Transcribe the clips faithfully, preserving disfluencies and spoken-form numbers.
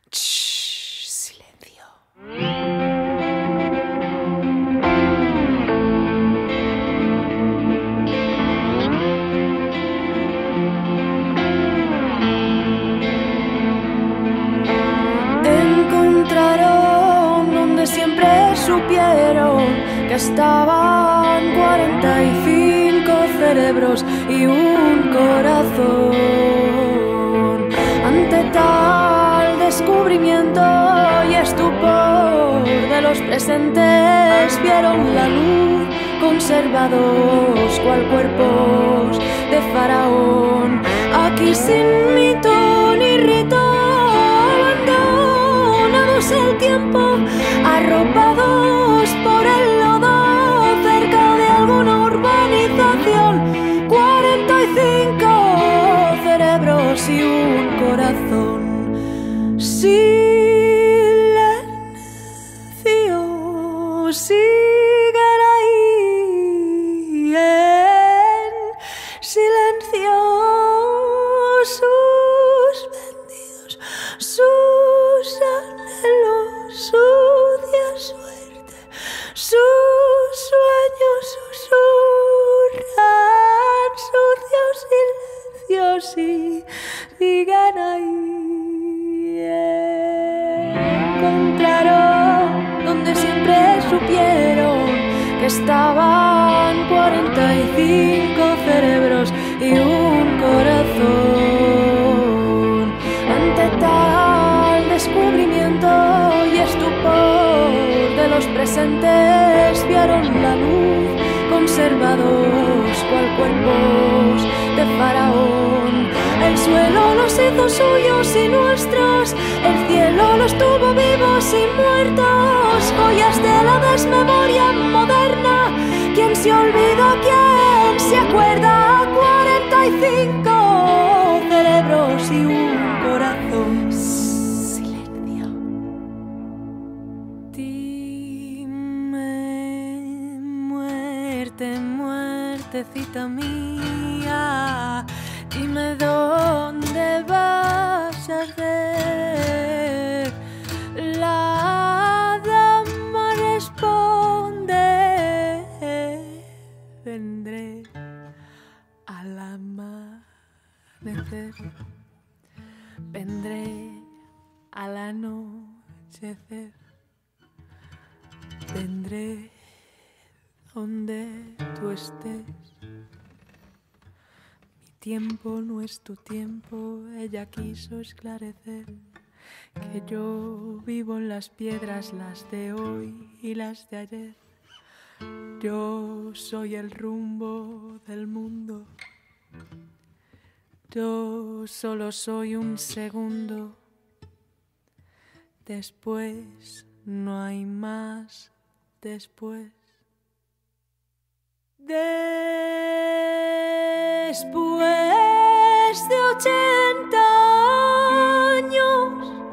Shh, silencio. Encontraron donde siempre supieron que estaban cuarenta y cinco cerebros y un corazón. Ante tal descubrimiento y estupor de los presentes, vieron la luz conservados cual cuerpos de faraón. Aquí sin mito ni rito, abandonados el tiempo, arropados por el lodo, cerca de alguna urbanización. Cuarenta y cinco cerebros y un corazón. Silencio, siguen ahí en silencio, suspendidos, sus anhelos, su sucia suerte, sus sueños susurran sucios silencios y siguen ahí. Encontraron donde siempre supieron que estaban cuarenta y cinco cerebros y un corazón. Ante tal descubrimiento y estupor de los presentes, vieron la luz conservados cual cuerpos de faraón. El suelo los hizo suyos y nuestros, el cielo los tuvo vivos y muertos, joyas de la desmemoria moderna. ¿Quién se olvida? ¿Quién se acuerda? Cuarenta y cinco cerebros y un corazón. Silencio. Dime, muerte, muertecita mía, dime dónde vas a hacer. La dama responde: vendré al amanecer, vendré al anochecer, vendré donde tú estés. Mi tiempo no es tu tiempo, ella quiso esclarecer que yo vivo en las piedras, las de hoy y las de ayer. Yo soy el rumbo del mundo, yo solo soy un segundo, después no hay más después. Después de ochenta años,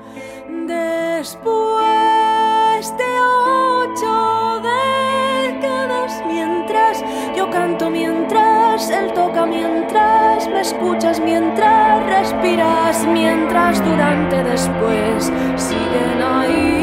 después de ocho décadas, mientras yo canto, mientras él toca, mientras me escuchas, mientras respiras, mientras, durante, después, siguen ahí.